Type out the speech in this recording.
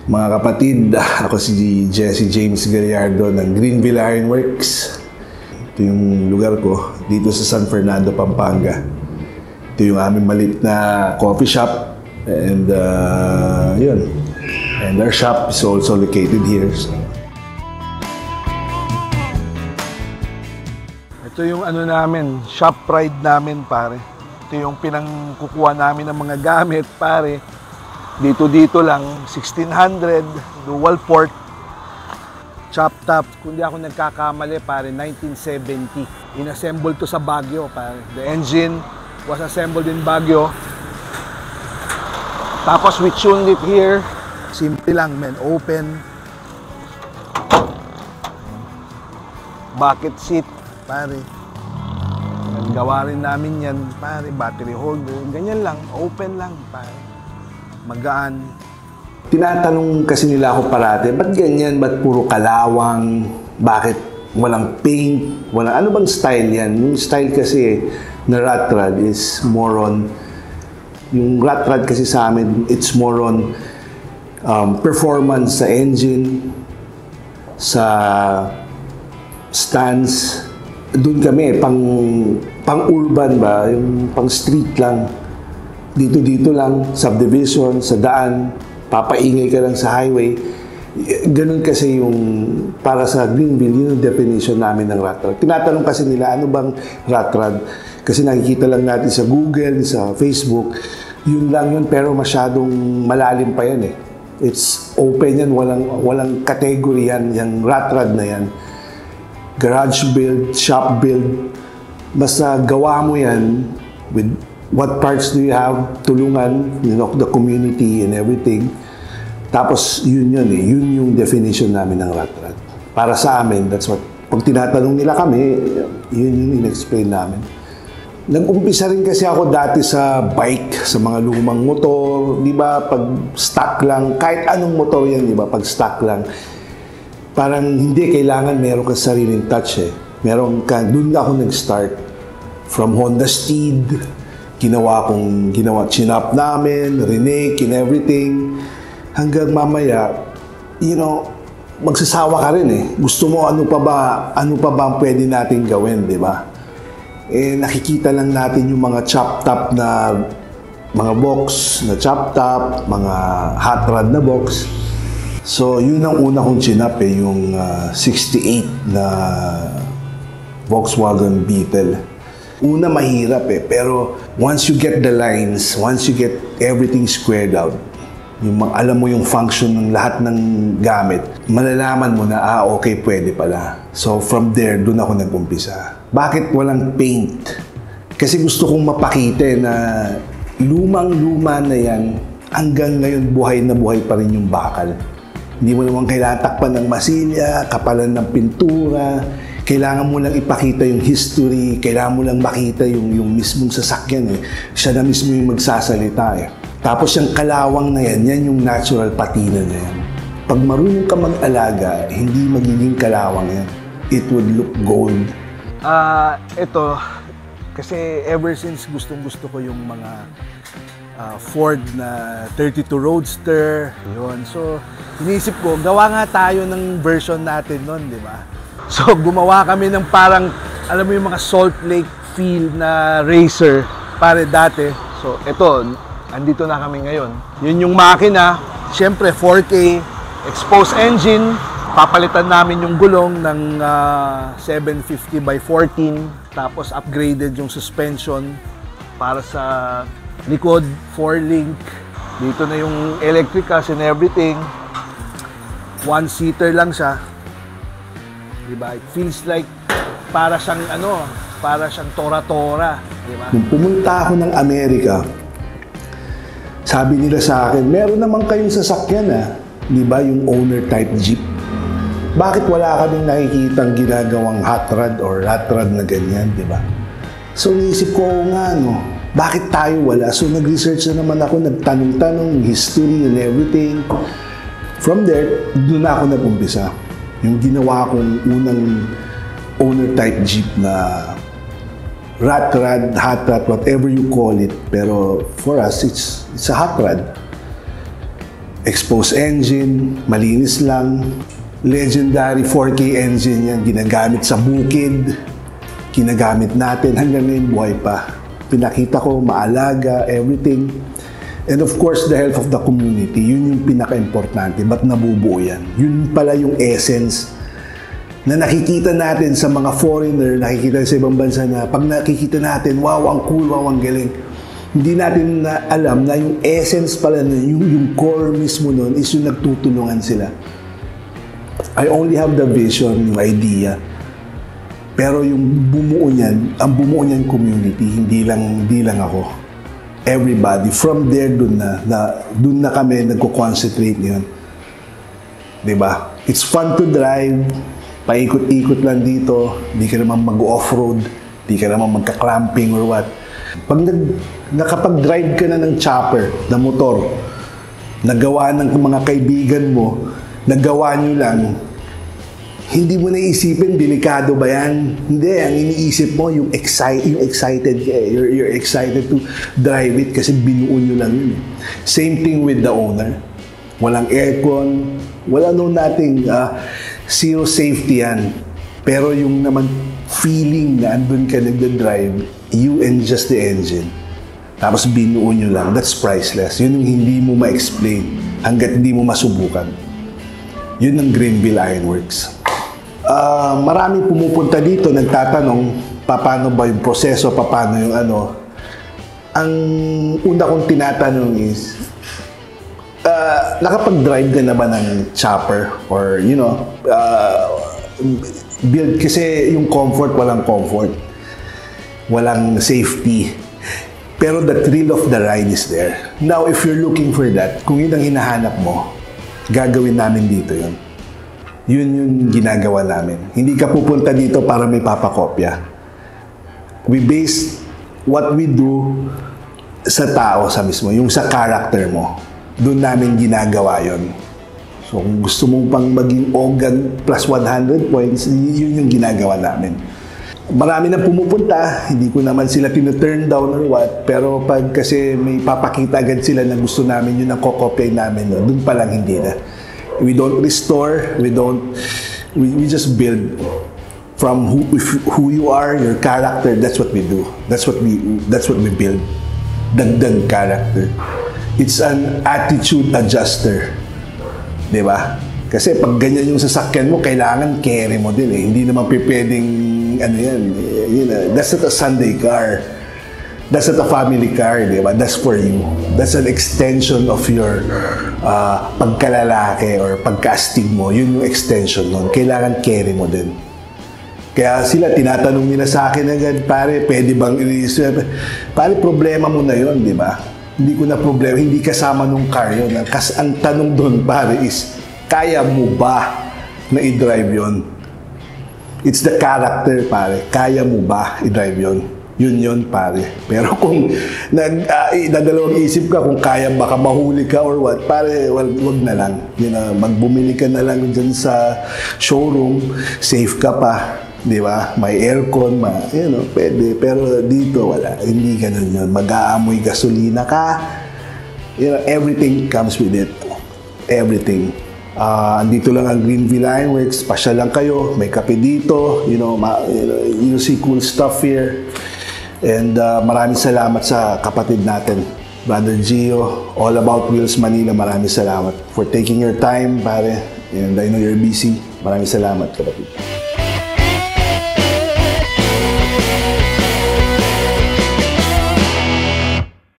Mga kapatid, ako si Jesse James Gallardo ng Greenville Iron Works. Ito yung lugar ko dito sa San Fernando, Pampanga. Ito yung aming maliit na coffee shop. And yun. And our shop is also located here. So. Ito yung ano namin, shop pride namin, pare. Ito yung pinangkukuha namin ng mga gamit, pare. Dito lang, 1600, dual port, chop top. Kung di ako nagkakamali, pare, 1970. Inassemble to sa Baguio, pare. The engine was assembled in Baguio. Tapos we tuned it here. Simple lang, man. Open. Bucket seat, pare. Gawa rin namin yan, pare. Battery holder. Ganyan lang. Open lang, pare. Magaan. Tinatanong kasi nila ako parati, ba't ganyan? Ba't puro kalawang? Bakit walang paint? Ano bang style yan? Yung style kasi na rat rod is more on, yung rat rod kasi sa amin, it's more on performance sa engine, sa stance. Doon kami, pang urban ba? Yung pang street lang. Dito lang, subdivision, sa daan, papaingay ka lang sa highway. Ganun kasi yung, para sa Greenville, yun yung definition namin ng rat rod. Tinatanong kasi nila, ano bang rat rod? Kasi nakikita lang natin sa Google, sa Facebook, yun lang yun, pero masyadong malalim pa yan eh. It's open yan, walang category yan, yung rat rod na yan. Garage build, shop build, basta gawa mo yan with what parts do you have, tulungan, you know, the community and everything. Tapos, yun eh. Yun yung definition namin ng rat rod. Para sa amin, that's what, pag tinatanong nila kami, yun yung in-explain namin. Nag-umpisa rin kasi ako dati sa bike, sa mga lumang motor, di ba? Pag stock lang, kahit anong motor yan, di ba? Pag stock lang, parang hindi kailangan meron ka sariling touch eh. Meron ka, doon ako nag-start. From Honda Steed, chinap namin, remake and everything. Hanggang mamaya, you know, magsasawa ka rin eh. Gusto mo ano pa ba ang pwede natin gawin, di ba? Eh, nakikita lang natin yung mga chop top na mga box na chop top, mga hot rod na box. So, yun ang una kong chinap eh, yung 68 na Volkswagen Beetle. Una mahirap eh, pero once you get the lines, once you get everything squared out, alam mo yung function ng lahat ng gamit, malalaman mo na, okay, pwede pala. So from there, doon ako nag-umpisa. Bakit walang paint? Kasi gusto kong mapakita na lumang-luma na yan, hanggang ngayon buhay na buhay pa rin yung bakal. Hindi mo naman kailangan takpan ng masilya, kapalan ng pintura. Kailangan mo lang ipakita yung history, kailangan mo lang makita yung mismong sasakyan eh. Siya na mismo yung magsasalita eh. Tapos yung kalawang na yan yung natural patina na yan. Pag marunong ka mag-alaga, hindi magiging kalawang yan. It would look gold. Ito, kasi ever since gustong-gusto ko yung mga Ford na 32 Roadster, yun. So, inisip ko, gawa nga tayo ng version natin nun, di ba? So, gumawa kami ng parang, alam mo yung mga Salt Lake feel na racer, pare dati. So, ito, andito na kami ngayon. Yun yung makina, syempre 4K, exposed engine, papalitan namin yung gulong ng 750 by 14, tapos upgraded yung suspension para sa likod, 4-link. Dito na yung electricals and everything. One-seater lang siya. Diba? It feels like para siyang tora-tora. Diba? Nung pumunta ako ng Amerika, sabi nila sa akin, meron naman kayong sasakyan Diba? Yung owner type Jeep. Bakit wala ka din nakikitang ginagawang hot rod or hot rod na ganyan, diba? So, naisip ko nga, bakit tayo wala? So, nag-research na naman ako, nagtanong-tanong, history and everything. From there, doon na ako nag-umpisa. Yung ginawa kong unang owner-type Jeep na rat rod, hot rod, whatever you call it. Pero for us, it's a hot rod. Exposed engine, malinis lang. Legendary 4K engine yan, ginagamit sa bukid. Ginagamit natin hanggang ngayon buhay pa. Pinakita ko, maalaga, everything. And of course, the health of the community, yun yung pinaka-importante. Ba't nabubuo yan? Yun pala yung essence na nakikita natin sa mga foreigner, nakikita sa ibang bansa na pag nakikita natin, wow, ang cool, wow, ang galing. Hindi natin na alam na yung essence pala nun, yung core mismo nun is yung nagtutulungan sila. I only have the vision, yung idea. Pero yung bumuo niyan, ang bumuo niyan community, hindi lang ako. Everybody, from there dun na kami nagko-concentrate niyon. 'Di ba? It's fun to drive, paikot-ikot lang dito, di ka naman mag-off-road, di ka naman magka-clamping or what. Pag nakapag-drive ka na ng chopper, na motor, nagawa ng mga kaibigan mo, nagawa nyo lang, hindi mo naisipin, delikado ba yan? Hindi, ang iniisip mo, yung excited ka eh. You're excited to drive it kasi binuo nyo lang yun. Same thing with the owner. Walang aircon, wala nung nating zero safety yan. Pero yung naman feeling na andun ka nagda-drive, you and just the engine. Tapos binuo nyo lang, that's priceless. Yun yung hindi mo ma-explain hanggat hindi mo masubukan. Yun ang Greenville Ironworks. Marami pumupunta dito, nagtatanong, paano ba yung proseso, paano yung ano. Ang una kong tinatanong is, nakapag-drive ka na ba ng chopper? Or, you know, build, kasi yung comfort, walang comfort. Walang safety. Pero the thrill of the ride is there. Now, if you're looking for that, kung yun ang hinahanap mo, gagawin namin dito yun. Yun yung ginagawa namin. Hindi ka pupunta dito para may papakopya. We base what we do sa tao sa mismo, yung sa character mo. Doon namin ginagawa yun. So kung gusto mong pang maging OGAG plus 100 points, yun yung ginagawa namin. Marami na pumupunta, hindi ko naman sila tinu-turn down or what, pero pag kasi may papakita agad sila na gusto namin, yun ang kokopya namin, no? Doon pa lang hindi na. We don't restore, we just build from who you are, your character. That's what we do. That's what we build. Dagdag character. It's an attitude adjuster. 'Di ba? Kasi pag ganyan yung sasakyan mo, kailangan carry mo din eh. Hindi naman pwedeng ano yan. That's not a Sunday car. That's not a family car, di ba? That's for you. That's an extension of your pagkalalaki or pagkaastig mo. Yun yung extension nun. Kailangan carry mo din. Kaya sila, tinatanong nila sa akin agad, pare, pwede bang pare, problema mo na yun, di ba? Hindi ko na problema. Hindi kasama nung car yun. Kasi ang tanong doon, pare, is, kaya mo ba na i-drive yun? It's the character, pare. Kaya mo ba i-drive yun? Yun, pare. Pero kung nagdadalawang isip ka kung kaya baka mahuli ka or what, pare, wag na lang. Magbumili ka na lang dyan sa showroom, safe ka pa, di ba? May aircon, pwede. Pero dito, wala. Hindi ganun yun. Mag-aamoy gasolina ka. Everything comes with it. Everything. Andito lang ang Greenville Ironworks. Pasyal lang kayo. May kape dito. You see cool stuff here. And maraming salamat sa kapatid natin, Brother Gio, All About Wheels Manila. Maraming salamat for taking your time, pare. And I know you're busy. Maraming salamat, kapatid.